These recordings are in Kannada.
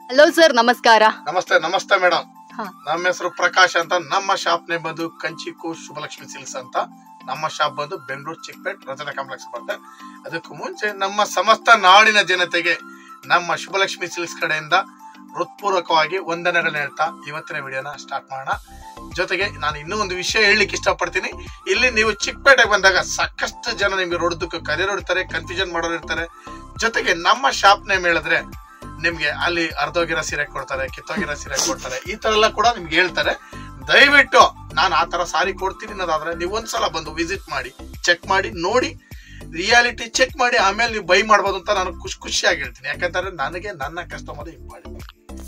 ಹಲೋ ಸರ್, ನಮಸ್ಕಾರ. ನಮಸ್ತೆ. ನಮಸ್ತೆ ಮೇಡಮ್. ನಮ್ಮ ಹೆಸರು ಪ್ರಕಾಶ್ ಅಂತ. ನಮ್ಮ ಶಾಪ್ ನೇ ಬಂದು ಕಂಚಿಕು ಶುಭಲಕ್ಷ್ಮಿ ಸಿಲ್ಕ್ಸ್ ಅಂತ. ನಮ್ಮ ಶಾಪ್ ಬಂದು ಬೆಂಗಳೂರು ಚಿಕ್ಕಪೇಟ್ ರಜತ ಕಾಂಪ್ಲೆಕ್ಸ್ ಬರುತ್ತೆ. ಅದಕ್ಕೂ ಮುಂಚೆ ನಮ್ಮ ಸಮಸ್ತ ನಾಡಿನ ಜನತೆಗೆ ನಮ್ಮ ಶುಭಲಕ್ಷ್ಮಿ ಸಿಲ್ಕ್ಸ್ ಕಡೆಯಿಂದ ಹೃತ್ಪೂರ್ವಕವಾಗಿ ವಂದನೆಗಳನ್ನ ಹೇಳ್ತಾ ಇವತ್ತಿನ ವಿಡಿಯೋನ ಸ್ಟಾರ್ಟ್ ಮಾಡೋಣ. ಜೊತೆಗೆ ನಾನು ಇನ್ನೂ ಒಂದು ವಿಷಯ ಹೇಳಲಿಕ್ಕೆ ಇಷ್ಟಪಡ್ತೀನಿ. ಇಲ್ಲಿ ನೀವು ಚಿಕ್ಕಪೇಟೆಗೆ ಬಂದಾಗ ಸಾಕಷ್ಟು ಜನ ನಿಮ್ಗೆ ರೋಡ್ದಕ್ಕೆ ಕರೆಯೋರು ಇರ್ತಾರೆ, ಕನ್ಫ್ಯೂಷನ್ ಮಾಡೋರು ಇರ್ತಾರೆ. ಜೊತೆಗೆ ನಮ್ಮ ಶಾಪ್ ನೇಮ್ ಹೇಳಿದ್ರೆ ನಿಮ್ಗೆ ಅಲ್ಲಿ ಅರ್ಧೋಗಿರೋ ಸೀರೆ ಕೊಡ್ತಾರೆ, ಕಿತ್ತೋಗಿರೋ ಸೀರೆ ಕೊಡ್ತಾರೆ, ಈ ತರ ಎಲ್ಲ ಕೂಡ ನಿಮ್ಗೆ ಹೇಳ್ತಾರೆ. ದಯವಿಟ್ಟು ನಾನು ಆ ತರ ಸಾರಿ ಕೊಡ್ತೀನಿ ಅನ್ನೋದಾದ್ರೆ ನೀವು ಒಂದ್ಸಲ ಬಂದು ವಿಸಿಟ್ ಮಾಡಿ, ಚೆಕ್ ಮಾಡಿ, ನೋಡಿ, ರಿಯಾಲಿಟಿ ಚೆಕ್ ಮಾಡಿ ಆಮೇಲೆ ನೀವು ಬೈ ಮಾಡ್ಬೋದು ಅಂತ ನಾನು ಖುಷಿಯಾಗಿ ಹೇಳ್ತೀನಿ. ಯಾಕಂದ್ರೆ ನನಗೆ ನನ್ನ ಕಸ್ಟಮರ್ ಇಂಪಾರ್ಟೆಂಟ್.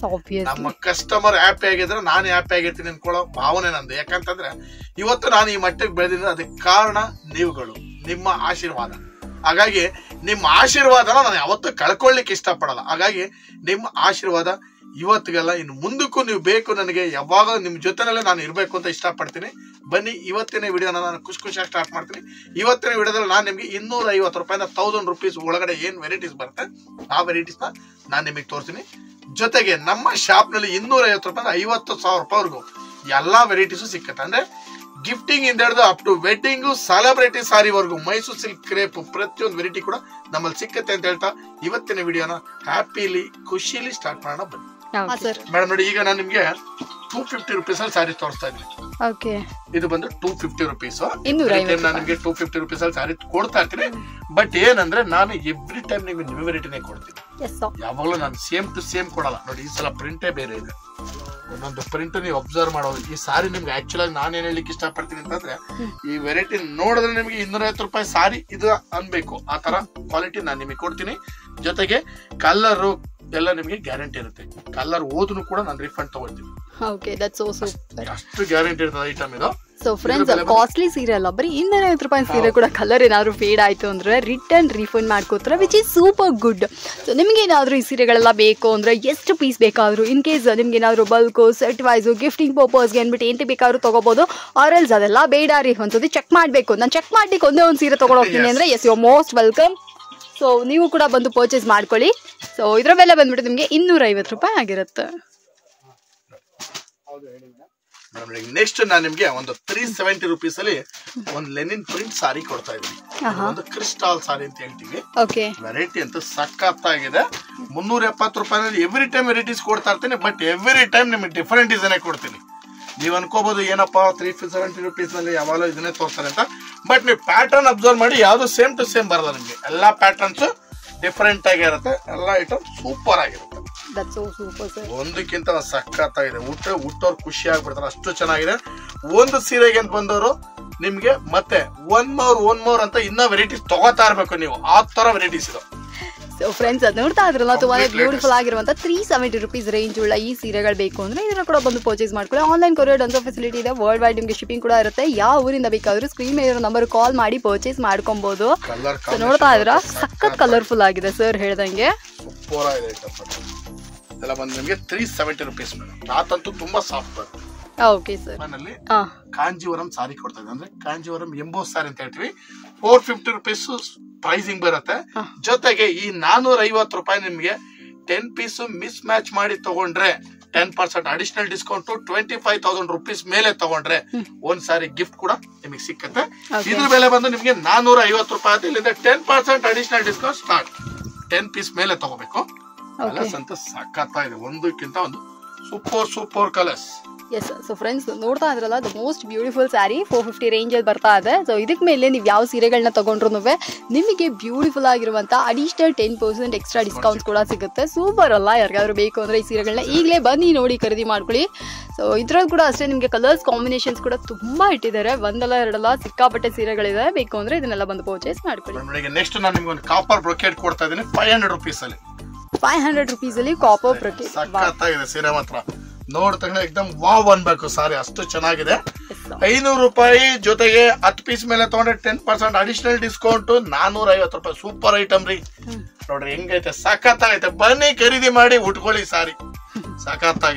ನಮ್ಮ ಕಸ್ಟಮರ್ ಹ್ಯಾಪಿ ಆಗಿದ್ರೆ ನಾನು ಹ್ಯಾಪಿ ಆಗಿರ್ತೀನಿ ಅನ್ಕೊಳ್ಳೋ ಭಾವನೆ ನಂದು. ಯಾಕಂತಂದ್ರೆ ಇವತ್ತು ನಾನು ಈ ಮಟ್ಟಿಗೆ ಬೆಳೆದಿದ್ರೆ ಅದಕ್ಕೆ ಕಾರಣ ನೀವುಗಳು, ನಿಮ್ಮ ಆಶೀರ್ವಾದ. ಹಾಗಾಗಿ ನಿಮ್ಮ ಆಶೀರ್ವಾದನ ನಾನು ಯಾವತ್ತೂ ಕಳ್ಕೊಳ್ಳಿಕ್ಕೆ ಇಷ್ಟಪಡಲ್ಲ. ಹಾಗಾಗಿ ನಿಮ್ಮ ಆಶೀರ್ವಾದ ಇವತ್ತಿಗೆಲ್ಲ ಇನ್ನು ಮುಂದಕ್ಕೂ ನೀವು ಬೇಕು. ನನಗೆ ಯಾವಾಗ ನಿಮ್ಮ ಜೊತೆನಲ್ಲೇ ನಾನು ಇರಬೇಕು ಅಂತ ಇಷ್ಟಪಡ್ತೀನಿ. ಬನ್ನಿ, ಇವತ್ತಿನ ವಿಡಿಯೋನ ನಾನು ಖುಷಿಯಾಗಿ ಸ್ಟಾರ್ಟ್ ಮಾಡ್ತೀನಿ. ಇವತ್ತಿನ ವಿಡಿಯೋದಲ್ಲಿ ನಾನು ನಿಮಗೆ 250 ರೂಪಾಯಿಂದ 1000 ರೂಪೀಸ್ ಒಳಗಡೆ ಏನ್ ವೆರೈಟೀಸ್ ಬರುತ್ತೆ ಆ ವೆರೈಟೀಸ್ನ ನಾನು ನಿಮಗೆ ತೋರಿಸ್ತೀನಿ. ಜೊತೆಗೆ ನಮ್ಮ ಶಾಪ್ ನಲ್ಲಿ 250 ರೂಪಾಯಿಂದ 50,000 ರೂಪಾಯಿವರೆಗೂ ಎಲ್ಲಾ ವೆರೈಟೀಸು ಸಿಕ್ಕತ್ತೆ. ಅಂದ್ರೆ ಗಿಫ್ಟಿಂಗ್ ಇಂದ ಹಿಡಿದು ಅಪ್ ಟು ವೆಡ್ಡಿಂಗ್, ಸೆಲೆಬ್ರಿಟಿ ಸಾರಿವರೆಗೂ ಮೈಸೂರು ಸಿಲ್ಕ್ ಕ್ರೇಪ್ ಪ್ರತಿಯೊಂದು ವೆರೈಟಿ ಕೂಡ ನಮ್ಮಲ್ಲಿ ಸಿಕ್ಕತ್ತೆ ಅಂತ ಹೇಳ್ತಾ ಇವತ್ತಿನ ವಿಡಿಯೋನ ಹ್ಯಾಪಿಲಿ ಖುಷಿಲಿ ಸ್ಟಾರ್ಟ್ ಮಾಡೋಣ. ಬನ್ನಿ ಮೇಡಮ್. ನೋಡಿ, ಈಗ ನಾನು ನಿಮ್ಗೆ 250 ರೂಪೀಸ್ ಅಲ್ಲಿ ಸಾರಿ ತೋರಿಸ್ತಾ ಇದ್ದೀನಿ. ಇದು ಬಂದು 250 ರೂಪೀಸ್. ನಾನು ನಿಮ್ಗೆ 250 ರೂಪೀಸ್ ಅಲ್ಲಿ ಸಾರಿ ಕೊಡ್ತಾ ಇರ್ತೀನಿ. ಬಟ್ ಏನಂದ್ರೆ ನಾನು ಎವ್ರಿ ಟೈಮ್ ನಿಮ್ಗೆ ನ್ಯೂ ವೆರೈಟಿನೇ ಕೊಡ್ತೀನಿ. ಯಾವಾಗಲೂ ನಾನು ಸೇಮ್ ಟು ಸೇಮ್ ಕೊಡಲ್ಲ. ನೋಡಿ, ಈ ಸಲ ಪ್ರಿಂಟೇ ಬೇರೆ ಇದೆ. ಒಂದೊಂದು ಪ್ರಿಂಟ್ ನೀವು ಅಬ್ಸರ್ವ್ ಮಾಡೋದು. ಈ ಸಾರಿ ನಿಮ್ಗೆ ಆಕ್ಚುಲ್ ಆಗಿ ನಾನು ಏನ್ ಹೇಳಲಿಕ್ಕೆ ಇಷ್ಟಪಡ್ತೀನಿ ಅಂತಂದ್ರೆ, ಈ ವೆರೈಟಿ ನೋಡಿದ್ರೆ ನಿಮ್ಗೆ 250 ರೂಪಾಯಿ ಸಾರಿ ಇದು ಅನ್ಬೇಕು. ಆ ತರ ಕ್ವಾಲಿಟಿ ನಾನು ನಿಮಗೆ ಕೊಡ್ತೀನಿ. ಜೊತೆಗೆ ಕಲರ್ ಎಲ್ಲ ನಿಮಗೆ ಗ್ಯಾರಂಟಿ ಇರುತ್ತೆ. ಕಲರ್ ಹೋದ್ನು ಕೂಡ ನಾನು ರಿಫಂಡ್ ತಗೊಳ್ತೀನಿ. ಅಷ್ಟು ಗ್ಯಾರಂಟಿ ಇರ್ತದೆ ಐಟಮ್ ಇದು. ಸೊ ಫ್ರೆಂಡ್ಸ್, ಕಾಸ್ಟ್ಲಿ ಸೀರೆ ಅಲ್ಲ, ಬರೀ 250 ರೂಪಾಯಿ ಸೀರೆ ಕೂಡ ಕಲರ್ ಏನಾದ್ರು ಫೇಡ್ ಆಯ್ತು ಅಂದ್ರೆ ರಿಟರ್ನ್ ರೀಫಂಡ್ ಮಾಡ್ಕೋತಾರೆ, which is super good. So ನಿಮ್ಗೆ ಏನಾದ್ರು ಈ ಸೀರೆಗಳೆಲ್ಲ ಬೇಕು ಅಂದ್ರೆ ಎಷ್ಟು ಪೀಸ್ ಬೇಕಾದ್ರು, ಇನ್ ಕೇಸ್ ನಿಮ್ಗೆ ಏನಾದ್ರು ಬಲ್ಕ್ ಸೆಟ್ ವೈಸ್ ಗಿಫ್ಟಿಂಗ್ ಪರ್ಪಸ್ಗೆ ಅಂದ್ಬಿಟ್ಟು ಎಂತ ಬೇಕಾದ್ರೂ ತಗೋಬಹುದು. ಆರ್ಎಲ್ಸ್ ಅದೆಲ್ಲ ಬೇಡ ರೀ, ಒಂದ್ಸತಿ ಚೆಕ್ ಮಾಡ್ಬೇಕು. ನಾನು ಚೆಕ್ ಮಾಡ್ಲಿಕ್ಕೆ ಒಂದೇ ಒಂದು ಸೀರೆ ತಗೊಂಡು ಹೋಗ್ತೀನಿ ಅಂದ್ರೆ yes, you are most welcome. So ನೀವು ಕೂಡ ಬಂದು ಪರ್ಚೇಸ್ ಮಾಡ್ಕೊಳ್ಳಿ. ಸೊ ಇದ್ರ ಬೆಲೆ ಬಂದ್ಬಿಟ್ಟು ನಿಮ್ಗೆ 250 ರೂಪಾಯಿ ಆಗಿರುತ್ತೆ. ನೆಕ್ಸ್ಟ್ ನಾನು ನಿಮ್ಗೆ ಒಂದು 370 ರೂಪೀಸ್ ಅಲ್ಲಿ ಒಂದು ಲೆನಿನ್ ಪ್ರಿಂಟ್ ಸಾರಿ ಕೊಡ್ತಾ ಇದ್ದೀನಿ. ಒಂದು ಕ್ರಿಸ್ಟಾಲ್ ಸಾರಿ ಅಂತ ಹೇಳ್ತೀವಿ. ವೆರೈಟಿ ಅಂತ ಸಖತ್ತಾಗಿದೆ. 370 ರೂಪಾಯಿನಲ್ಲಿ ಎವ್ರಿ ಟೈಮ್ ವೆರೈಟೀಸ್ ಕೊಡ್ತಾ ಇರ್ತೀನಿ. ಬಟ್ ಎವ್ರಿ ಟೈಮ್ ನಿಮ್ಗೆ ಡಿಫರೆಂಟ್ ಡಿಸೈನ್ ಕೊಡ್ತೀನಿ. ನೀವು ಅನ್ಕೋಬಹುದು ಏನಪ್ಪಾ 370 ರೂಪೀಸ್ ನಲ್ಲಿ ಯಾವಾಗಲೂ ಇದನ್ನೇ ತೋರಿಸ್ತಾರೆ ಅಂತ. ಬಟ್ ನೀವು ಪ್ಯಾಟರ್ನ್ ಅಬ್ಸರ್ವ್ ಮಾಡಿ, ಯಾವ್ದು ಸೇಮ್ ಟು ಸೇಮ್ ಬರಲ್ಲ ನಿಮ್ಗೆ. ಎಲ್ಲಾ ಪ್ಯಾಟರ್ನ್ಸ್ ಡಿಫರೆಂಟ್ ಆಗಿರುತ್ತೆ. ಎಲ್ಲ ಐಟಮ್ ಸೂಪರ್ ಆಗಿರುತ್ತೆ. ಒಂದಕ್ಕಿಂತ ಸಖತ್ತಾಗಿದೆ. ಹುಟ್ಟೋರು ಖುಷಿ ಆಗ್ಬಿಡ್ತಾರೆ, ಅಷ್ಟು ಚೆನ್ನಾಗಿದೆ. ಒಂದು ಸೀರೆಗೆ ಅಂತ ಬಂದವರು ನಿಮ್ಗೆ ಮತ್ತೆ ಒನ್ ಮೋರ್ ಅಂತ ಇನ್ನ ವೆರೈಟೀಸ್ ತಗೋತಾ ಇರ್ಬೇಕು ನೀವು. ಆ ತರ ವೆರೈಟೀಸ್ ಇದು. ಸೊ ಫ್ರೆಂಡ್ಸ್, ಅದು ನೋಡ್ತಾ ಇದ್ರಲ್ಲ, ತುಂಬಾ ಬ್ಯೂಟಿಫುಲ್ ಆಗಿರುವಂತ 370 ರೂಪೀಸ್ ರೇಂಜ್ ಉಳ್ಳ ಈ ಸೀರೆಗಳು ಬೇಕು ಅಂದ್ರೆ ಇದನ್ನ ಕೂಡ ಬಂದು ಪರ್ಚೇಸ್ ಮಾಡ್ಕೊಳ್ಳಿ. ಆನ್ಲೈನ್ ಕೊರಿಯರ್ ಡನ್ಸೋ ಫೆಸಿಲಿಟಿ ಇದೆ. ವರ್ಲ್ಡ್ ವೈಡ್ ನಿಮ್ಗೆ ಶಿಪ್ಪಿಂಗ್ ಕೂಡ ಇರುತ್ತೆ. ಯಾವ ಊರಿಂದ ಬೇಕಾದ್ರೂ ಸ್ಕ್ರೀನ್ ಮೇಲೆ ನಂಬರ್ ಕಾಲ್ ಮಾಡಿ ಪರ್ಚೇಸ್ ಮಾಡ್ಕೊಬಹುದು. ನೋಡ್ತಾ ಇದ್ರ ಸಖತ್ ಕಲರ್ಫುಲ್ ಆಗಿದೆ ಸರ್ ಹೇಳ್ದಂಗೆ. ಸೂಪರ್ ಆಗಿದೆ ಎಲ್ಲ ಬಂದು ನಿಮಗೆ 370 ರೂಪೀಸ್ ಮೇಡಮ್. ಕ್ಲಾತ್ ಅಂತೂ ತುಂಬಾ ಸಾಫ್ಟ್ ಬರುತ್ತೆ. Okay sir. ಮನೆಯಲ್ಲಿ ಕಾಂಜೀವರಂ ಸಾರಿ ಕೊಡ್ತಾ ಇದೆ. ಅಂದ್ರೆ ಕಾಂಜೀವರಂ ಎಂಬೋಸ್ ಸಾರಿ ಅಂತ ಹೇಳ್ತೀವಿ. 450 ರೂಪೀಸ್ ಪ್ರೈಸಿಂಗ್ ಬರುತ್ತೆ. ಜೊತೆಗೆ ಈ 450 ರೂಪಾಯಿ ನಿಮ್ಗೆ 10 ಪೀಸ್ ಮಿಸ್ ಮ್ಯಾಚ್ ಮಾಡಿ ತಗೊಂಡ್ರೆ 10% ಅಡಿಷನಲ್ ಡಿಸ್ಕೌಂಟ್, 25,000 ರೂಪೀಸ್ ಮೇಲೆ ತಗೊಂಡ್ರೆ ಒಂದ್ ಸಾರಿ ಗಿಫ್ಟ್ ಕೂಡ ನಿಮಗೆ ಸಿಕ್ಕತ್ತೆ. ಇದ್ರ ಬೆಲೆ ಬಂದು ನಿಮ್ಗೆ 450 ರೂಪಾಯಿ. ಇಲ್ಲಿಂದ 10% ಅಡಿಷನಲ್ ಡಿಸ್ಕೌಂಟ್ ಸ್ಟಾರ್ಟ್. 10 ಪೀಸ್ ಮೇಲೆ ತಗೋಬೇಕು. ಕಲರ್ಸ್ ಅಂತ ಸಖತ್ತಾಗಿದೆ. ಒಂದಕ್ಕಿಂತ ಒಂದು super colours. Yes. So friends, ನೋಡ್ತಾ ಇದ್ರಲ್ಲ, the most beautiful sari 450 range ಅಲ್ಲಿ ಬರ್ತಾ ಇದೆ. ಸೊ ಇದಕ್ಕೆ ಮೇಲೆ ನೀವು ಯಾವ ಸೀರೆಗಳನ್ನ ತಗೊಂಡ್ರು ನಿಮಗೆ ಬ್ಯೂಟಿಫುಲ್ ಆಗಿರುವಂತ ಅಡಿಷನಲ್ 10% ಎಕ್ಸ್ಟ್ರಾ ಡಿಸ್ಕೌಂಟ್ಸ್ ಕೂಡ ಸಿಗುತ್ತೆ. ಸೂಪರ್ ಅಲ್ಲ? ಯಾರಿಗಾದ್ರೂ ಬೇಕು ಅಂದ್ರೆ ಈ ಸೀರೆಗಳನ್ನ ಈಗಲೇ ಬನ್ನಿ ನೋಡಿ ಖರೀದಿ ಮಾಡ್ಕೊಳ್ಳಿ. ಸೊ ಇದ್ರಲ್ಲಿ ಕೂಡ ಅಷ್ಟೇ ನಿಮಗೆ ಕಲರ್ಸ್ ಕಾಂಬಿನೇಷನ್ಸ್ ಕೂಡ ತುಂಬಾ ಇಟ್ಟಿದ್ದಾರೆ. ಒಂದಲ್ಲ ಎರಡಲ್ಲ ಸಿಕ್ಕಾಪಟ್ಟೆ ಸೀರೆಗಳಿದೆ. ಬೇಕು ಅಂದ್ರೆ ಇದನ್ನೆಲ್ಲ ಬಂದು ಪರ್ಚೇಸ್ ಮಾಡ್ಕೊಳ್ಳಿ. ನೆಕ್ಸ್ಟ್ ನಾನು ನಿಮ್ಗೆ ಒಂದು ಕಾಪರ್ ಬ್ರೊಕೇಡ್ ಕೊಡ್ತಾ ಇದ್ದೀನಿ 500 ರೂಪೀಸ್ ಅಲ್ಲಿ. 500 ರೂಪೀಸ್ ಅಲ್ಲಿ ಕಾಪರ್ ಬ್ರೊಕೇಡ್. ಸಖತ್ತಾಗಿದೆ ಸೀರೆ ಮಾತ್ರ. ನೋಡ್ತಾ ಎಕ್ದಮ್ ವಾವ್ ಅನ್ಬೇಕು ಸಾರಿ, ಅಷ್ಟು ಚೆನ್ನಾಗಿದೆ. 500 ರೂಪಾಯಿ ಜೊತೆಗೆ 10 ಪೀಸ್ ಮೇಲೆ ತಗೊಂಡ್ರೆ 10% ಅಡಿಷನಲ್ ಡಿಸ್ಕೌಂಟ್ 450 ರೂಪಾಯಿ. ಸೂಪರ್ ಐಟಮ್ ರೀ. ನೋಡ್ರಿ ಹೆಂಗೈತೆ, ಸಖತ್ತಾಗೈತೆ. ಬನ್ನಿ ಖರೀದಿ ಮಾಡಿ ಉಟ್ಕೊಳ್ಳಿ ಸಾರಿ. ಸಖತ್ತಾಗಿದೆ.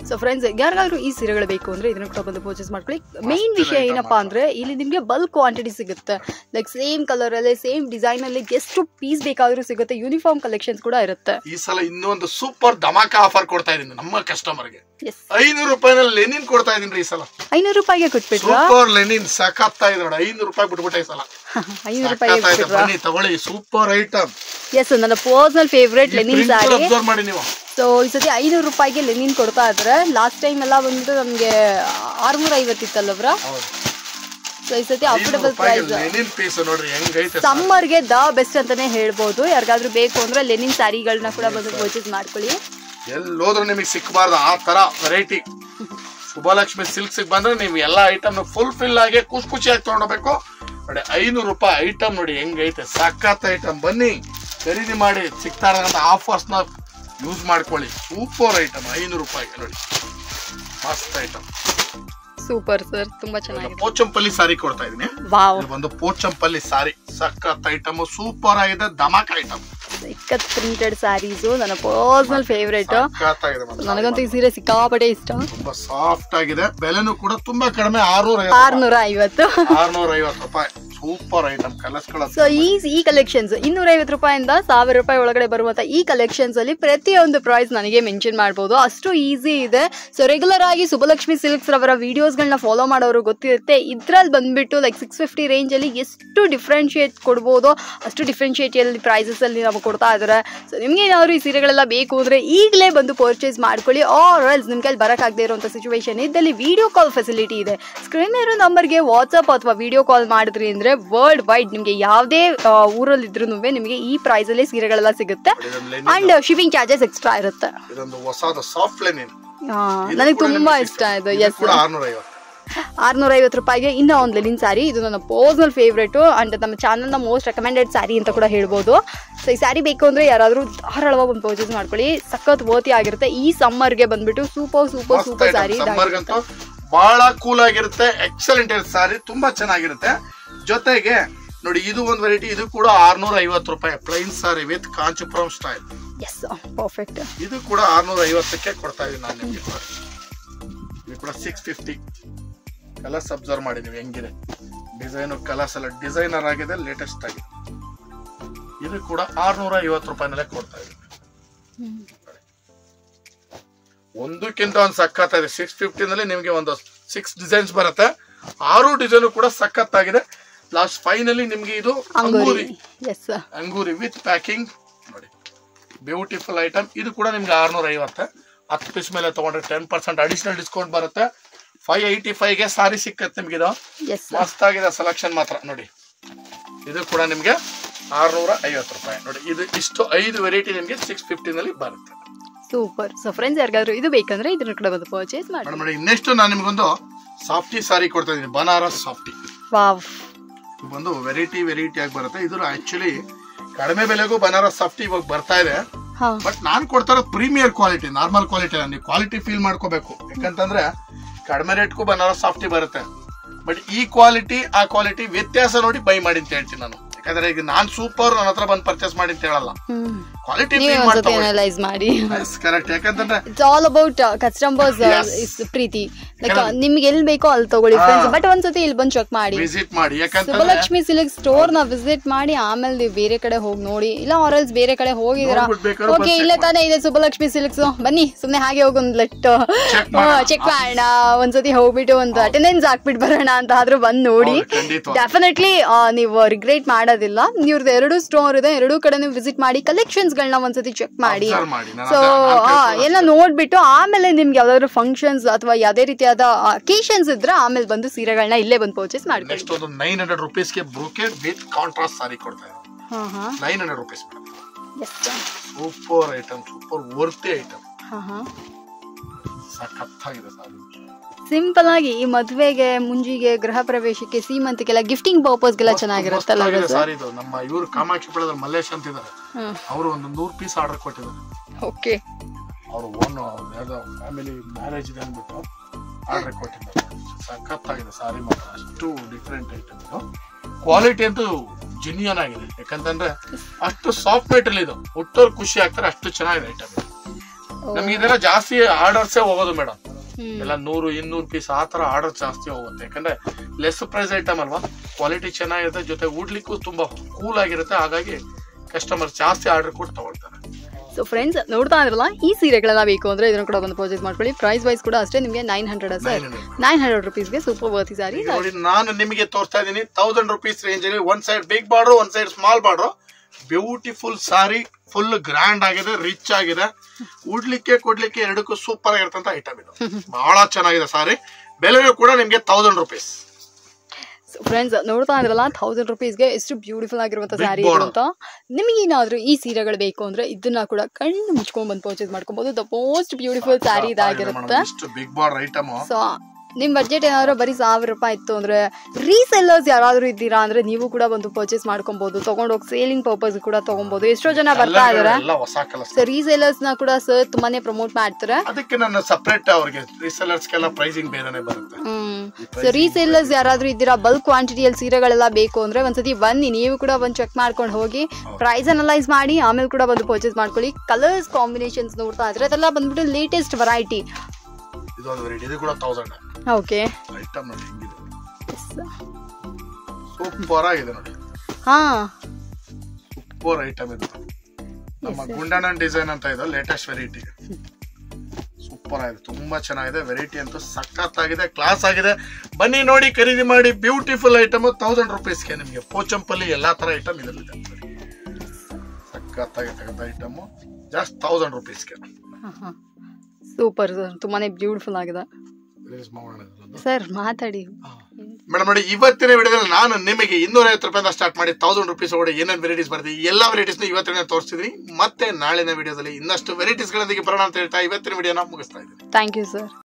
ಸೊ ಫ್ರೆಂಡ್ಸ್, ಯಾರಿಗಾದ್ರೂ ಈ ಸೀರೆಗಳು ಬೇಕು ಅಂದ್ರೆ ಇದನ್ನ ಕೂಡ ಬಂದು ಪರ್ಚೇಸ್ ಮಾಡ್ಕೊಳ್ಳಿ. ಮೇನ್ ವಿಷಯ ಏನಪ್ಪಾ ಅಂದ್ರೆ ಇಲ್ಲಿ ನಿಮಗೆ ಬಲ್ಕ್ ಕ್ವಾಂಟಿಟಿ ಸಿಗುತ್ತೆ. ಲೈಕ್ ಸೇಮ್ ಕಲರ್ ಅಲ್ಲಿ ಸೇಮ್ ಡಿಸೈನ್ ಅಲ್ಲಿ ಎಷ್ಟು ಪೀಸ್ ಬೇಕಾದ್ರೂ ಸಿಗುತ್ತೆ. ಯೂನಿಫಾರ್ಮ್ ಕಲೆಕ್ಷನ್ಸ್ ಕೂಡ ಇರುತ್ತೆ. ಈ ಸಲ ಇನ್ನೊಂದು ಸೂಪರ್ ಧಮಾಕ ಆಫರ್ ಕೊಡ್ತಾ ಇದೀನಿ ನಮ್ಮ ಕಸ್ಟಮರ್ಗೆ. 500 ರೂಪಾಯಿನಲ್ಲಿ ಲೆನಿನ್ ಕೊಡ್ತಾ ಇದೀನಿ ಈ ಸಲ. 500 ರೂಪಾಯಿಗೆ ಕೊಟ್ಬಿಟ್ರಾ? ಸೂಪರ್ ಲೆನಿನ್ ಸಖತ್ತಾ ಇದೆ ನೋಡಿ. 500 ರೂಪಾಯಿ ಬಿಟ್ಬಿಟ್ಟೆ ಈ ಸಲ. 500 ರೂಪಾಯಿಗೆ ಬನ್ನಿ ತಗೊಳ್ಳಿ, ಸೂಪರ್ ಐಟಮ್. ಎಸ್, ನನ್ನ personal favourite linen sari. Observe ಮಾಡಿ ನೀವು. ಸೊ ಈ ಸತಿ 500 ರೂಪಾಯಿಗೆ ಲೆನಿನ್ ಕೊಡ್ತಾ ಇದ್ರೆ. ಲಾಸ್ಟ್ ಟೈಮ್ ಎಲ್ಲ ಬಂದ್ಬಿಟ್ಟು ನಮ್ಗೆ 650 ಇತ್ತಲ್ಲವ್ರ. ಸೊ ಈ ಸತಿ ಅಫೋರ್ಡಬಲ್ ಪ್ರೈಸ್. ಲೆನಿನ್ ಪೀಸ್ ನೋಡ್ರಿ ಹೆಂಗೈತೆ. ಸಮ್ಮರ್ಗೆ ದ ಬೆಸ್ಟ್ ಅಂತಾನೆ ಹೇಳ್ಬೋದು. ಯಾರಿಗಾದ್ರೂ ಬೇಕು ಅಂದ್ರೆ ಲೆನಿನ್ ಸ್ಯಾರಿಗಳನ್ನ ಕೂಡ ಬಂದು ಪರ್ಚೇಸ್ ಮಾಡ್ಕೊಳ್ಳಿ. ಎಲ್ಲೋದ್ರೂ ನಿಮಗೆ ಸಿಕ್ಕಬಾರ್ದು ಆ ತರ ವೆರೈಟಿ. ಶುಭಲಕ್ಷ್ಮಿ ಸಿಲ್ಕ್ಸ್ ಬಂದ್ರೆ ನೀವು ಎಲ್ಲಾ ಐಟಮ್ ಫುಲ್ ಆಗಿ ಖುಷಿಯಾಗಿ ತಗೊಂಡೋಗ್ಬೇಕು ನೋಡಿ. 500 ರೂಪಾಯಿ ಐಟಮ್ ನೋಡಿ ಹೆಂಗೈತೆ, ಸಖತ್ ಐಟಮ್. ಬನ್ನಿ ಖರೀದಿ ಮಾಡಿ, ಸಿಗ್ತಾ ಇರೋಂಥ ಆಫರ್ಸ್ ನ ಯೂಸ್ ಮಾಡ್ಕೊಳ್ಳಿ. ಸೂಪರ್ ಐಟಮ್ 500 ರೂಪಾಯಿಗೆ ನೋಡಿ, ಮಸ್ತ್ ಐಟಮ್. ಸೂಪರ್ ಸರ್, ತುಂಬಾ ಚೆನ್ನಾಗಿದೆ. ಪೋಚಂಪಲ್ಲಿ ಸಾರಿ ಕೊಡ್ತಾ ಇದೀನಿ. ವಾವ್, ಒಂದು ಪೋಚಂಪಲ್ಲಿ ಸಾರಿ ಸಖತ್ ಐಟಮ್, ಸೂಪರ್ ಆಗಿದೆ, ಧಮಾಕ ಐಟಮ್. ಇಕ್ಕತ್ ಪ್ರಿಂಟೆಡ್ ಸ್ಯಾರೀಸ್ ನನ್ನ ಪರ್ಸನಲ್ ಫೇವರೇಟ್. ನನಗಂತೂ ಈ ಸೀರೆ ಸಿಕ್ಕಾಪಟ್ಟೆ ಇಷ್ಟ. ತುಂಬಾ ಸಾಫ್ಟ್ ಆಗಿದೆ, ಬೆಲೆನೂ ಕೂಡ ತುಂಬಾ ಕಡಿಮೆ. 650 ರೂಪಾಯಿ. Super item colours. ಸೊ ಈ ಕಲೆಕ್ಷನ್ಸ್ 250 ರೂಪಾಯಿಂದ 1000 ರೂಪಾಯಿ ಒಳಗಡೆ ಬರುವಂತ ಈ ಕಲೆಕ್ಷನ್ಸ್ ಅಲ್ಲಿ ಪ್ರತಿಯೊಂದು ಪ್ರೈಸ್ ನನಗೆ ಮೆನ್ಷನ್ ಮಾಡಬಹುದು, ಅಷ್ಟು ಈಸಿ ಇದೆ. ಸೊ ರೆಗ್ಯುಲರ್ ಆಗಿ ಸುಬ್ಬಲಕ್ಷ್ಮಿ ಸಿಲ್ಕ್ಸ್ ರವರ ವಿಡಿಯೋಸ್ ಗಳನ್ನ ಫಾಲೋ ಮಾಡೋರು ಗೊತ್ತಿರುತ್ತೆ. ಇದ್ರಲ್ಲಿ ಬಂದ್ಬಿಟ್ಟು ಲೈಕ್ 650 ರೇಂಜ್ ಅಲ್ಲಿ ಎಷ್ಟು ಡಿಫ್ರೆನ್ಶಿಯೇಟ್ ಕೊಡ್ಬೋದು ಅಷ್ಟು ಡಿಫ್ರೆನ್ಶಿಯೇಟ್ ಪ್ರೈಸಸ್ ಅಲ್ಲಿ ನಾವು ಕೊಡ್ತಾ ಇದ್ದಾರೆ. ಸೊ ನಿಮ್ಗೆ ಏನಾದ್ರು ಈ ಸೀರೆಗಳೆಲ್ಲ ಬೇಕು ಅಂದ್ರೆ ಈಗಲೇ ಬಂದು ಪರ್ಚೇಸ್ ಮಾಡ್ಕೊಳ್ಳಿ. ಆರ್ ಎಲ್ಸ್ ನಿಮ್ ಕೈಲಿ ಬರಕಾಗದೇ ಇರುವಂತ ಸಿಚುವೇಶನ್ ಇದ್ದಲ್ಲಿ ವಿಡಿಯೋ ಕಾಲ್ ಫೆಸಿಲಿಟಿ ಇದೆ. ಸ್ಕ್ರೀನ್ ಇರೋ ನಂಬರ್ಗೆ ವಾಟ್ಸ್ಆಪ್ ಅಥವಾ ವಿಡಿಯೋ ಕಾಲ್ ಮಾಡಿದ್ರಿ ಅಂದ್ರೆ ವರ್ಲ್ಡ್ ವೈಡ್ ನಿಮ್ಗೆ ಯಾವುದೇ ಊರಲ್ಲಿ ಇದ್ರೂ ನಿಮಗೆ ಈ ಪ್ರೈಸ್ ಅಲ್ಲಿ ಸೀರೆಗಳೆಲ್ಲ ಸಿಗುತ್ತೆ. ಅಂಡ್ ಶಿಪ್ಪಿಂಗ್ ಚಾರ್ಜಸ್ ಎಕ್ಸ್ಟ್ರಾ ಇರುತ್ತೆ. ನನಗೆ ತುಂಬಾ ಇಷ್ಟ ಇದು. ಎಸ್, 650 ರೂಪಾಯಿಗೆ ಇನ್ನ ಒಂದು ಲೆನಿನ್ ಸ್ಯಾರಿ. ಇದು ನನ್ನ ಪರ್ಸನಲ್ ಫೇವ್ರೇಟ್ ಅಂಡ್ ನಮ್ಮ ಚಾನಲ್ ನ ಮೋಸ್ಟ್ ರೆಕಮೆಂಡೆಡ್ ಸ್ಯಾರಿ ಅಂತ ಕೂಡ ಹೇಳ್ಬೋದು. ಸೊ ಈ ಸ್ಯಾರಿ ಬೇಕು ಅಂದ್ರೆ ಯಾರಾದ್ರೂ ಧಾರಾಳವಾಗಿ ಒಂದು ಪರ್ಚೇಸ್ ಮಾಡ್ಕೊಳ್ಳಿ, ಸಖತ್ ವರ್ತಿ ಆಗಿರುತ್ತೆ. ಈ ಸಮ್ಮರ್ಗೆ ಬಂದ್ಬಿಟ್ಟು ಸೂಪರ್ ಸ್ಯಾರಿ, ಬಹಳ ಕೂಲ್ ಆಗಿರುತ್ತೆ, ಎಕ್ಸಲೆಂಟ್ ಇರುತ್ತೆ ಸಾರಿ, ತುಂಬಾ ಚೆನ್ನಾಗಿರುತ್ತೆ. ಜೊತೆಗೆ ನೋಡಿ ಇದು ಒಂದು ವೆರೈಟಿ, ಇದು ಕೂಡ 650 ರೂಪಾಯಿ plain sari with Kanchipuram style. Yes, perfect. ಇದು ಕೂಡ 650ಕ್ಕೆ ಕೊಡ್ತಾ ಇದೀನಿ ನಾನು ನಿಮಗೆ. ಇದು ಕೂಡ 650. ಕಲರ್ಸ್ ಅಬ್ಸರ್ವ್ ಮಾಡಿ ನೀವು ಹೆಂಗಿದೆ. ಡಿಸೈನ್ ಕಲರ್ಸ್ ಎಲ್ಲ ಡಿಸೈನರ್ ಆಗಿದೆ, ಲೇಟೆಸ್ಟ್ ಆಗಿದೆ. ಇದು ಕೂಡ 650 ರೂಪಾಯಿನಲ್ಲೇ ಕೊಡ್ತಾ ಇದೀನಿ. ಒಂದಕ್ಕಿಂತ ಒಂದು ಸಖತ್ ಇದೆ. 650 ನಲ್ಲಿ ನಿಮಗೆ ಒಂದು 6 ಡಿಸೈನ್ಸ್ ಬರುತ್ತೆ. 6 ಡಿಸೈನ್ ಕೂಡ ಸಖತ್ತಾಗಿದೆ. ಲಾಸ್ಟ್ ಫೈನಲಿ ನಿಮ್ಗೆ ಇದು ಅಂಗೂರಿ ವಿತ್ ಪ್ಯಾಕಿಂಗ್ ನೋಡಿ, ಬ್ಯೂಟಿಫುಲ್ ಐಟಮ್. ಇದು ಕೂಡ ನಿಮ್ಗೆ 650. 10 ಪೀಸ್ ಮೇಲೆ ತಗೊಂಡ್ರೆ 10% ಅಡಿಷನಲ್ ಡಿಸ್ಕೌಂಟ್ ಬರುತ್ತೆ. 585ಗೆ ಸಾರಿ ಸಿಕ್ಕತ್ತೆ ನಿಮ್ಗೆ. ಇದು ಮಸ್ತ್ ಆಗಿದೆ, ಸೆಲೆಕ್ಷನ್ ಮಾತ್ರ ನೋಡಿ. ಇದು ಕೂಡ ನಿಮ್ಗೆ 650 ರೂಪಾಯಿ ನೋಡಿ. ಇದು ಇಷ್ಟು 5 ವೆರೈಟಿ ನಿಮ್ಗೆ 650 ನಲ್ಲಿ ಬರುತ್ತೆ. ಸೂಪರ್. ಸೊ ಫ್ರೆಂಡ್ಸ್, ಯಾರಿಗಾದ್ರೂ ಇದು ಬೇಕಂದ್ರೆ ಇದನ್ನ ಕೂಡ ಬಂದು ಪರ್ಚೇಸ್ ಮಾಡಿ. ನೆಕ್ಸ್ಟ್ ನಾನು ನಿಮ್ಗೊಂದು ಸಾಫ್ಟಿ ಸಾರಿ ಕೊಡ್ತಾ ಇದೀನಿ, ಬನಾರಸ್ ಸಾಫ್ಟಿ. ವಾವ್, ಒಂದು ವೆರೈಟಿ ಆಗಿ ಬರುತ್ತೆ. ಇದು ಆಕ್ಚುಲಿ ಕಡಿಮೆ ಬೆಲೆಗೂ ಬನಾರಸ್ ಸಾಫ್ಟಿ ಇವಾಗ ಬರ್ತಾ ಇದೆ. ಬಟ್ ನಾನ್ ಕೊಡ್ತಾ ಇರೋದು ಪ್ರೀಮಿಯರ್ ಕ್ವಾಲಿಟಿ, ನಾರ್ಮಲ್ ಕ್ವಾಲಿಟಿ. ನೀವು ಕ್ವಾಲಿಟಿ ಫೀಲ್ ಮಾಡ್ಕೋಬೇಕು. ಯಾಕಂತಂದ್ರೆ ಕಡಿಮೆ ರೇಟ್ಗೂ ಬನಾರಸ್ ಸಾಫ್ಟಿ ಬರುತ್ತೆ. ಬಟ್ ಈ ಕ್ವಾಲಿಟಿ ಆ ಕ್ವಾಲಿಟಿ ವ್ಯತ್ಯಾಸ ನೋಡಿ ಬೈ ಮಾಡಿ ಅಂತ ಹೇಳ್ತೀನಿ ನಾನು. ಯಾಕಂದ್ರೆ ಈಗ ನಾನ್ ಸೂಪರ್ ನನ್ನ ಹತ್ರ ಬಂದು ಪರ್ಚೇಸ್ ಮಾಡಿ ಅಂತ ಹೇಳಲ್ಲ, ಕ್ವಾಲಿಟಿ ಅನಲೈಸ್ ಮಾಡಿ. ಕರೆಕ್ಟ್. ಯಾಕಂತಂದ್ರೆ it's all about customers is ಪ್ರೀತಿ. ಲೈಕ್ ನಿಮ್ಗೆ ಎಲ್ಲಿ ಬೇಕೋ ಅಲ್ಲಿ ತಗೊಳ್ಳಿ ಫ್ರೆಂಡ್ಸ್. ಬಟ್ ಒಂದ್ಸತಿ ಇಲ್ಲಿ ಬಂದು ಚೆಕ್ ಮಾಡಿ, ವಿಸಿಟ್ ಮಾಡಿ. ಯಾಕಂದ್ರೆ ಸುಬ್ಬಲಕ್ಷ್ಮಿ ಸಿಲ್ಕ್ ಸ್ಟೋರ್ ನ ವಿಸಿಟ್ ಮಾಡಿ ಆಮೇಲೆ ನೀವು ಬೇರೆ ಕಡೆ ಹೋಗಿ ನೋಡಿ. ಇಲ್ಲ ಆರಲ್ಸ್ ಬೇರೆ ಕಡೆ ಹೋಗಿದಿರಾ, ಓಕೆ ಇಲ್ಲೇ ತಾನೇ ಇದೆ ಸುಬ್ಬಲಕ್ಷ್ಮಿ ಸಿಲ್ಕ್ಸ್, ಬನ್ನಿ ಸುಮ್ನೆ ಹಾಗೆ ಹೋಗಿ ಒಂದು ಚೆಕ್ ಮಾಡೋಣ, ಒಂದ್ಸತಿ ಹೋಗ್ಬಿಟ್ಟು ಒಂದು ಅಟೆಂಡೆನ್ಸ್ ಹಾಕ್ಬಿಟ್ಟು ಬರೋಣ ಅಂತ ಆದ್ರೂ ಬಂದ್ ನೋಡಿ. ಡೆಫಿನೆಟ್ಲಿ ನೀವು ರಿಗ್ರೆಟ್ ಮಾಡೋದಿಲ್ಲ. ಇವ್ರದ್ದು 2 ಸ್ಟೋರ್ ಇದೆ, 2 ಕಡೆ ನೀವು ವಿಸಿಟ್ ಮಾಡಿ ಕಲೆಕ್ಷನ್ಸ್ ಗಳನ್ನ ಒಂದ್ಸತಿ ಚೆಕ್ ಮಾಡಿ. ಸೊ ಎಲ್ಲ ನೋಡ್ಬಿಟ್ಟು ಆಮೇಲೆ ನಿಮ್ಗೆ ಯಾವ್ದಾದ್ರು ಫಂಕ್ಷನ್ಸ್ ಅಥವಾ ಯಾವ್ದೇ ರೀತಿಯಾದ ಅಕೇಶನ್ಸ್ ಇದ್ರೆ ಆಮೇಲೆ ಬಂದು ಸೀರೆಗಳನ್ನ ಇಲ್ಲೇ ಬಂದು ಪರ್ಚೇಸ್ ಮಾಡಿ. ನೆಕ್ಸ್ಟ್ ಒಂದು 900 ರೂಪೀಸ್ಗೆ ಬ್ರೋಕೆಡ್ ವಿತ್ ಕಾಂಟ್ರಾಸ್ಟ್ ಸಾರಿ ಕೊಡ್ತಾ ಇದ್ದಾರೆ. 900 rupees. Super item, super worthy item. ಸಖತ್ತಾಗಿದೆ ಸಾರಿ. ಸಿಂಪಲ್ ಆಗಿ ಈ ಮದ್ವೆಗೆ, ಮುಂಜಿಗೆ, ಗೃಹ ಪ್ರವೇಶಕ್ಕೆ, ಸೀಮಂತಕ್ಕೆಲ್ಲ ಗಿಫ್ಟಿಂಗ್ ಪರ್ಪಸ್ ಗೆಲ್ಲ ಚೆನ್ನಾಗಿರುತ್ತಲ್ಲ. ನಮ್ಮ ಇವರು ಕಾಮಾಕ್ಷಿ ಬೆಳದಲ್ಲಿ ಮಲ್ಲೇಶ್ ಅಂತ ಇದ್ದಾರೆ, ಅವರು ಒಂದು 100 ಪೀಸ್ ಆರ್ಡರ್ ಕೊಟ್ಟಿದ್ದಾರೆ. ಓಕೆ, ಅವರು ಯಾವ್ದೋ ಫ್ಯಾಮಿಲಿ ಮ್ಯಾರೇಜ್ ಇದೆ ಅಂದ್ಬಿಟ್ಟು ಆರ್ಡರ್ ಕೊಟ್ಟಿದ್ದಾರೆ. ಸಖತ್ತಾಗಿದೆ ಸಾರಿ ಮಾತ್ರ, ಅಷ್ಟು ಡಿಫ್ರೆಂಟ್ ಐಟಮ್. ಇದು ಕ್ವಾಲಿಟಿ ಅಂತೂ ಜೆನ್ಯೂನ್ ಆಗಿದೆ. ಯಾಕಂತಂದ್ರೆ ಅಷ್ಟು ಸಾಫ್ಟ್ ಮೆಟೀರಿಯಲ್ ಇದು, ಹುಟ್ಟೋರು ಖುಷಿ ಆಗ್ತಾರೆ, ಅಷ್ಟು ಚೆನ್ನಾಗಿದೆ ಐಟಮ್. ನಮ್ಗೆ ಇದೆಲ್ಲ ಜಾಸ್ತಿ ಆರ್ಡರ್ಸೇ ಹೋಗೋದು ಮೇಡಮ್. ಎಲ್ಲ 100-200 ಪೀಸ್ ಆ ತರ ಆರ್ಡರ್ ಜಾಸ್ತಿ ಹೋಗುತ್ತೆ. ಯಾಕಂದ್ರೆ ಲೆಸ್ ಪ್ರೈಸ್ ಐಟಮ್ ಅಲ್ವಾ, ಕ್ವಾಲಿಟಿ ಚೆನ್ನಾಗಿರುತ್ತೆ, ಜೊತೆ ಉಡ್ಲಿಕ್ಕೂ ತುಂಬಾ ಕೂಲ್ ಆಗಿರುತ್ತೆ. ಹಾಗಾಗಿ ಕಸ್ಟಮರ್ ಜಾಸ್ತಿ ಆರ್ಡರ್ ಕೊಟ್ಟು ತಗೊಳ್ತಾರೆ. ಸೊ ಫ್ರೆಂಡ್ಸ್, ನೋಡ್ತಾ ಇದ್ರಲ್ಲ, ಈ ಸೀರೆಗಳೆಲ್ಲ ಬೇಕು ಅಂದ್ರೆ ಇದನ್ನು ಕೂಡ ಬಂದು ಪರ್ಚೇಸ್ ಮಾಡ್ಕೊಳ್ಳಿ. ಪ್ರೈಸ್ ವೈಸ್ ಕೂಡ ಅಷ್ಟೇ, ನಿಮಗೆ 900 ಸರ್, 900 ರುಪೀಸ್ಗೆ ಸೂಪರ್ ವರ್ತಿ ಸಾರಿ. ನೋಡಿ, ನಾನು ನಿಮಗೆ ತೋರಿಸ್ತಾ ಇದ್ದೀನಿ 1000 ರುಪೀಸ್ ರೇಂಜ್ ಅಲ್ಲಿ. ಒಂದ್ ಸೈಡ್ ಬಿಗ್ ಬಾರ್ಡರ್, ಒಂದ್ side small border. Beautiful sari, full grand ಆಗಿದೆ, ರಿಚ್ ಆಗಿದೆ, ಉಡ್ಲಿಕ್ಕೆ ಕೊಡ್ಲಿಕ್ಕೆ ಎರಡಕ್ಕೂ ಸೂಪರ್ ಆಗಿರ್ತಂತ ಐಟಮ್ ಇದು. ಬಹಳ ಚೆನ್ನಾಗಿದೆ ಸಾರಿ. ಬೆಲೆನೂ ಕೂಡ ನಿಮ್ಗೆ 1000 ರುಪೀಸ್. ಫ್ರೆಂಡ್ಸ್, ನೋಡ್ತಾ ಇದ್ರಲ್ಲ, 1000 ರುಪೀಸ್ಗೆ ಎಷ್ಟು ಬ್ಯೂಟಿಫುಲ್ ಆಗಿರುವಂತ ಸ್ಯಾರಿ ಇದೆ ಅಂತ. ನಿಮಗೆ ಏನಾದ್ರೂ ಈ ಸೀರೆಗಳು ಬೇಕು ಅಂದ್ರೆ ಇದನ್ನ ಕೂಡ ಕಣ್ಣು ಮುಚ್ಕೊಂಡ್ ಬಂದು ಪರ್ಚೇಸ್ ಮಾಡ್ಕೊಬಹುದು. ದ ಮೋಸ್ಟ್ ಬ್ಯೂಟಿಫುಲ್ ಸ್ಯಾರಿ ಇದಾಗಿರುತ್ತೆ. Big border item. ಸೊ ನಿಮ್ ಬಜೆಟ್ ಏನಾದ್ರು ಬರೀ 1000 ರೂಪಾಯಿ ಇತ್ತು ಅಂದ್ರೆ, ರೀಸೆಲ್ಲರ್ಸ್ ಯಾರಾದ್ರೂ ಇದ್ದೀರಾ ಅಂದ್ರೆ ನೀವು ಕೂಡ ಬಂದು ಪರ್ಚೇಸ್ ಮಾಡ್ಕೊಬಹುದು. ತಗೊಂಡೋಗಿ ಸೇಲಿಂಗ್ ಪರ್ಪಸ್ ಕೂಡ ತಗೊಂಬಹುದು. ಎಷ್ಟೋ ಜನ ಬರ್ತಾ ಇದಾರೆ. ಸೊ ರೀಸೆಲ್ಲರ್ಸ್ ನ ಕೂಡ ಸರ್ ತುಂಬಾನೇ ಪ್ರಮೋಟ್ ಮಾಡ್ತಾರೆ. ಅದಕ್ಕೆ ನಾನು ಸಪರೇಟ್ ಅವ್ರಿಗೆ ರೀಸೆಲ್ಲರ್ಸ್ ಗೆಲ್ಲ ಪ್ರೈಸಿಂಗ್ ಬೇರೆನೆ ಬರುತ್ತೆ. ಸೊ ರೀಸೆಲ್ಲರ್ಸ್ ಯಾರಾದ್ರೂ ಇದ್ದೀರಾ, ಬಲ್ಕ್ ಕ್ವಾಂಟಿಟಿಯಲ್ಲಿ ಸೀರೆಗಳೆಲ್ಲ ಬೇಕು ಅಂದ್ರೆ ಒಂದ್ಸತಿ ಬನ್ನಿ, ನೀವು ಕೂಡ ಬಂದು ಚೆಕ್ ಮಾಡ್ಕೊಂಡು ಹೋಗಿ, ಪ್ರೈಸ್ ಅನಲೈಸ್ ಮಾಡಿ, ಆಮೇಲೆ ಕೂಡ ಬಂದು ಪರ್ಚೇಸ್ ಮಾಡ್ಕೊಳ್ಳಿ. ಕಲರ್ಸ್ ಕಾಂಬಿನೇಷನ್ಸ್ ನೋಡ್ತಾ ಇದ್ರೆ ಅದೆಲ್ಲ ಬಂದ್ಬಿಟ್ಟು ಲೇಟೆಸ್ಟ್ ವೆರೈಟಿ. ಇದೊಂದು ವೆರೈಟಿ, ಇದು ಕೂಡ 1000. ಓಕೆ, ಐಟಮ್ ನೋಡಿ ಹೆಂಗಿದೆ, ಸೂಪರ್ ಆಗಿದೆ ನೋಡಿ. ಹಾ, ಸೂಪರ್ ಐಟಮ್ ಇದು. ನಮ್ಮ ಗುಂಡಣ್ಣ ಡಿಸೈನ್ ಅಂತ ಇದೆ, ಲೇಟೆಸ್ಟ್ ವೆರೈಟಿ. ಸೂಪರ್ ಆಗಿದೆ, ತುಂಬಾ ಚೆನ್ನಾಗಿದೆ. ವೆರೈಟಿ ಅಂತೂ ಸಖತ್ ಆಗಿದೆ, ಕ್ಲಾಸ್ ಆಗಿದೆ. ಬನ್ನಿ ನೋಡಿ, ಖರೀದಿ ಮಾಡಿ. ಬ್ಯೂಟಿಫುಲ್ ಐಟಮ್ 1000 ರುಪೀಸ್ಗೆ ನಿಮ್ಗೆ ಪೋಚಂಪಲ್ಲಿ ಎಲ್ಲಾ ತರ ಐಟಮ್ ಇದರಲ್ಲಿದೆ. ಸಖತ್ ಆಗಿರ್ತಕ್ಕಂಥ ಐಟಮ್ ಜಸ್ಟ್ 1000 ರುಪೀಸ್ಗೆ. ಸೂಪರ್ ಸರ್, ತುಂಬಾನೇ ಬ್ಯೂಟಿಫುಲ್ ಆಗಿದೆ ಸರ್. ಮಾತಾಡಿ ಮೇಡಮ್. ನೋಡಿ, ಇವತ್ತಿನ ವಿಡಿಯೋದಲ್ಲಿ ನಾನು ನಿಮಗೆ 250 ರೂಪಾಯಿಂದ ಸ್ಟಾರ್ಟ್ ಮಾಡಿ 1000 ರುಪೀಸ್ ಒಳಗಡೆ ಏನೇನು ವೆರೈಟೀಸ್ ಬರ್ತೀವಿ, ಎಲ್ಲಾ ವೆರೈಟೀಸ್ ಇವತ್ತಿನ ತೋರಿಸ್ತಿದ್ದೀನಿ. ಮತ್ತೆ ನಾಳಿನ ವಿಡಿಯೋದಲ್ಲಿ ಇನ್ನಷ್ಟು ವೆರೈಟೀಸ್ ಗಳೊಂದಿಗೆ ಬರೋಣ ಅಂತ ಹೇಳ್ತಾ ಇವತ್ತಿನ ವಿಡಿಯೋನ ಮುಗಿಸ್ತಾ ಇದ್ದೀನಿ. Thank you sir.